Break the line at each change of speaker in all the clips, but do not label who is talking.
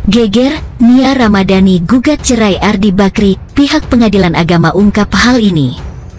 Geger, Nia Ramadhani gugat cerai Ardi Bakri, pihak pengadilan agama ungkap hal ini.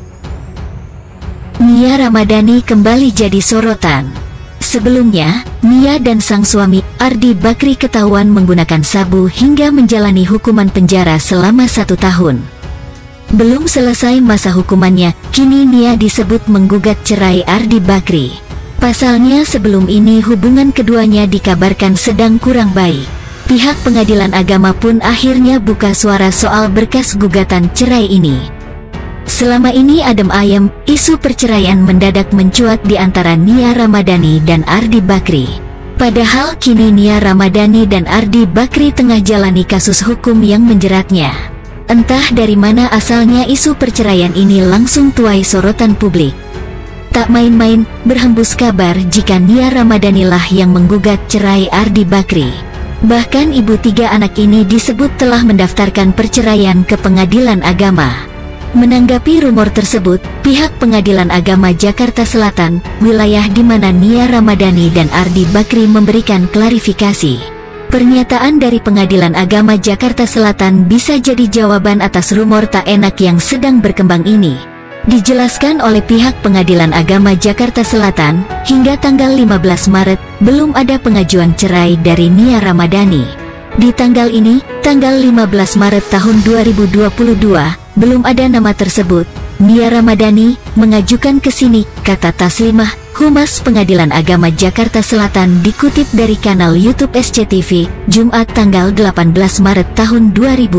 Nia Ramadhani kembali jadi sorotan. Sebelumnya, Nia dan sang suami, Ardi Bakri ketahuan menggunakan sabu hingga menjalani hukuman penjara selama 1 tahun. Belum selesai masa hukumannya, kini Nia disebut menggugat cerai Ardi Bakri. Pasalnya sebelum ini hubungan keduanya dikabarkan sedang kurang baik. Pihak pengadilan agama pun akhirnya buka suara soal berkas gugatan cerai ini. Selama ini adem ayem, isu perceraian mendadak mencuat di antara Nia Ramadhani dan Ardi Bakri. Padahal kini Nia Ramadhani dan Ardi Bakri tengah jalani kasus hukum yang menjeratnya. Entah dari mana asalnya isu perceraian ini langsung tuai sorotan publik. Tak main-main, berhembus kabar jika Nia Ramadhani lah yang menggugat cerai Ardi Bakri. Bahkan ibu 3 anak ini disebut telah mendaftarkan perceraian ke pengadilan agama. Menanggapi rumor tersebut, pihak pengadilan agama Jakarta Selatan, wilayah di mana Nia Ramadhani dan Ardi Bakri memberikan klarifikasi. Pernyataan dari pengadilan agama Jakarta Selatan bisa jadi jawaban atas rumor tak enak yang sedang berkembang ini. Dijelaskan oleh pihak pengadilan agama Jakarta Selatan, hingga tanggal 15 Maret, belum ada pengajuan cerai dari Nia Ramadhani. Di tanggal ini, tanggal 15 Maret tahun 2022, belum ada nama tersebut. Nia Ramadhani mengajukan ke sini, kata Taslimah, Humas Pengadilan Agama Jakarta Selatan dikutip dari kanal YouTube SCTV, Jumat tanggal 18 Maret tahun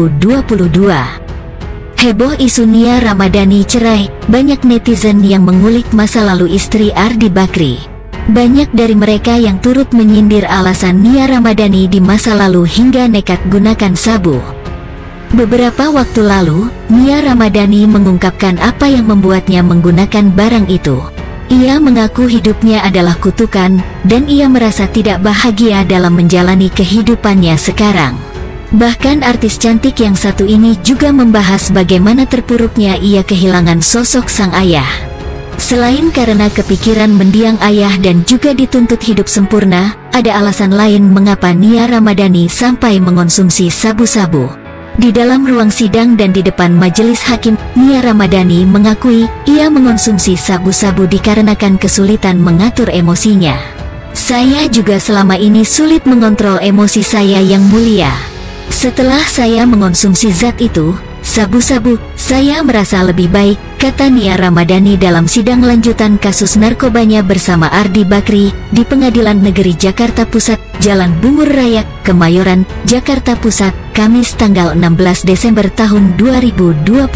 2022. Heboh isu Nia Ramadhani cerai, banyak netizen yang mengulik masa lalu istri Ardi Bakri. Banyak dari mereka yang turut menyindir alasan Nia Ramadhani di masa lalu hingga nekat gunakan sabu. Beberapa waktu lalu, Nia Ramadhani mengungkapkan apa yang membuatnya menggunakan barang itu. Ia mengaku hidupnya adalah kutukan, dan ia merasa tidak bahagia dalam menjalani kehidupannya sekarang. Bahkan artis cantik yang satu ini juga membahas bagaimana terpuruknya ia kehilangan sosok sang ayah. Selain karena kepikiran mendiang ayah dan juga dituntut hidup sempurna, ada alasan lain mengapa Nia Ramadhani sampai mengonsumsi sabu-sabu. Di dalam ruang sidang dan di depan majelis hakim, Nia Ramadhani mengakui ia mengonsumsi sabu-sabu dikarenakan kesulitan mengatur emosinya. Saya juga selama ini sulit mengontrol emosi saya yang mulia. Setelah saya mengonsumsi zat itu, sabu-sabu, saya merasa lebih baik, kata Nia Ramadhani dalam sidang lanjutan kasus narkobanya bersama Ardi Bakri di Pengadilan Negeri Jakarta Pusat, Jalan Bungur Raya, Kemayoran, Jakarta Pusat, Kamis tanggal 16 Desember tahun 2021.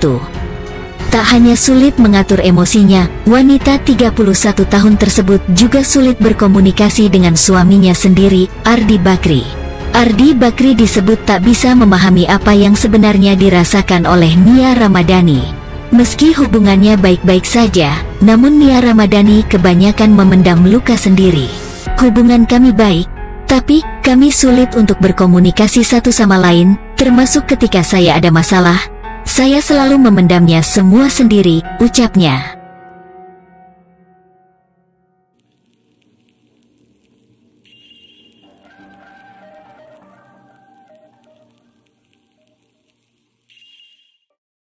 Tak hanya sulit mengatur emosinya, wanita 31 tahun tersebut juga sulit berkomunikasi dengan suaminya sendiri, Ardi Bakri. Ardi Bakri disebut tak bisa memahami apa yang sebenarnya dirasakan oleh Nia Ramadhani. Meski hubungannya baik-baik saja, namun Nia Ramadhani kebanyakan memendam luka sendiri. Hubungan kami baik, tapi kami sulit untuk berkomunikasi satu sama lain, termasuk ketika saya ada masalah. Saya selalu memendamnya semua sendiri, ucapnya.